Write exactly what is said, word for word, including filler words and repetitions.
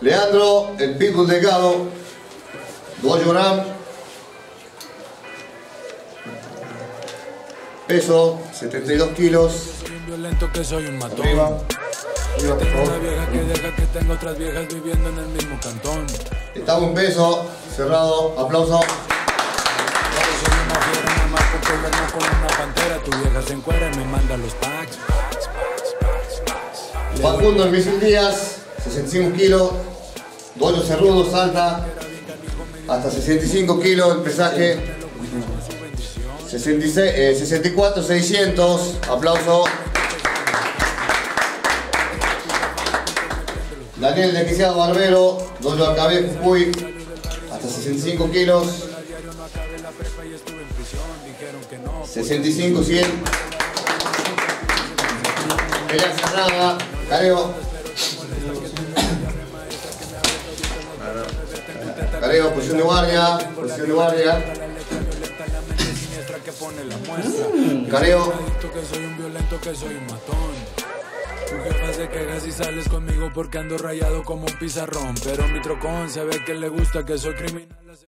Leandro, el Pitbull Delgado, Goyo Gram. Peso, setenta y dos kilos. Soy un violento que soy un matón. Arriba. Arriba, por Tengo favor. una vieja que deja que tengo otras viejas viviendo en el mismo cantón. Estamos en peso, cerrado, aplauso. Soy una fiera, nada más porque duermo con una pantera. Tu vieja se encuera y me manda los packs. packs, packs, packs, packs. Facundo el Misil Díaz, sesenta y cinco kilos. Goyo Cerrudo salta hasta sesenta y cinco kilos el pesaje. sesenta y seis, eh, sesenta y cuatro seiscientos, aplauso. Daniel Desquiciado Barbero, Goyo Alcabé Jujuy, hasta sesenta y cinco kilos. sesenta y cinco, cien. Pelea cerrada, Careo. Careo, posición de guardia, posición de guardia. Careo. Que soy un violento, que soy un matón. Tu jefa se queja si sales conmigo porque ando rayado como un pizarrón. Pero mi trocón se ve que le gusta que soy criminal.